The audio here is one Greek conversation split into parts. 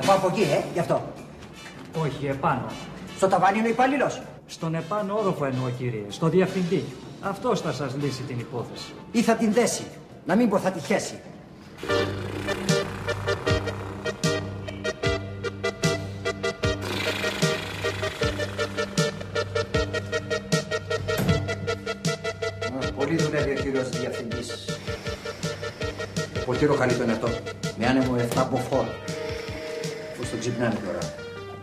Θα πάω από εκεί, γι' αυτό. Όχι, επάνω. Στο ταβάνι είναι ο υπάλληλος. Στον επάνω όροφο εννοώ, κύριε. Στο διευθυντή. Αυτός θα σας λύσει την υπόθεση. Ή θα την δέσει. Να μην πω θα τη χέσει. Πολύ δουλεύει ο κύριος διευθυντής. Ποτήρω καλή τον εαυτό. Με άνεμο 7 μποφόρ. Πώς τον ξυπνάνε τώρα.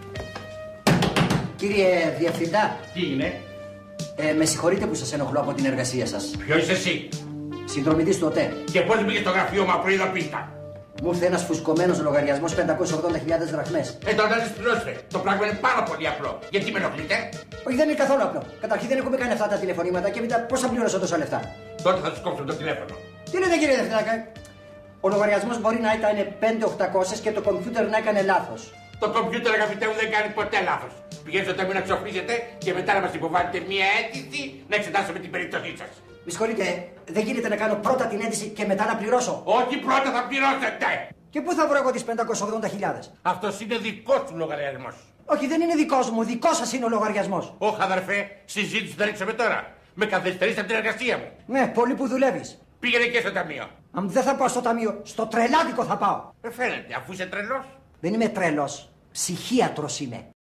Κύριε Διευθυντά. Τι είναι? Με συγχωρείτε που σας ενοχλώ από την εργασία σας. Ποιος είσαι εσύ? Συνδρομητής του ΟΤΕ. Και πώς μπήκε στο γραφείο μου απροειδοποίητα? Μου ήρθε ένας φουσκωμένος λογαριασμός 580.000 δραχμές. Τότε δεν τις πληρώσετε. Το πράγμα είναι πάρα πολύ απλό. Γιατί με ενοχλείτε? Όχι, δεν είναι καθόλου απλό. Καταρχήν δεν έχουμε κάνει αυτά τα τηλεφωνήματα και μετά πώς θα πληρώσω τόσα λεφτά. Τότε θα τους κόψω το τηλέφωνο. Τι λέτε κύριε Διευθυντά? Ο λογαριασμός μπορεί να ήταν 5.800 και το κομπιούτερ να έκανε λάθος. Το κομπιούτερ, αγαπητέ μου, δεν κάνει ποτέ λάθος. Πηγαίνετε στο ταμείο να ξοφλήσετε και μετά να μας υποβάλλετε μία αίτηση να εξετάσουμε την περίπτωσή σας. Με συγχωρείτε, δεν γίνεται να κάνω πρώτα την αίτηση και μετά να πληρώσω. Όχι, πρώτα θα πληρώσετε. Και πού θα βρω εγώ τις 580.000? Αυτός είναι δικός του λογαριασμός. Όχι, δεν είναι δικός μου, δικός σας είναι ο λογαριασμός. Όχι, αδερφέ, συζήτηση θα ρίξουμε τώρα. Με καθυστερήσατε την εργασία μου. Ναι, πολύ που δουλεύεις. Πήγαινε και στο ταμείο. Αν δεν θα πάω στο ταμείο, στο τρελάδικο θα πάω. Φαίνεται, αφού είσαι τρελός. Δεν είμαι τρελός. Ψυχίατρος είμαι.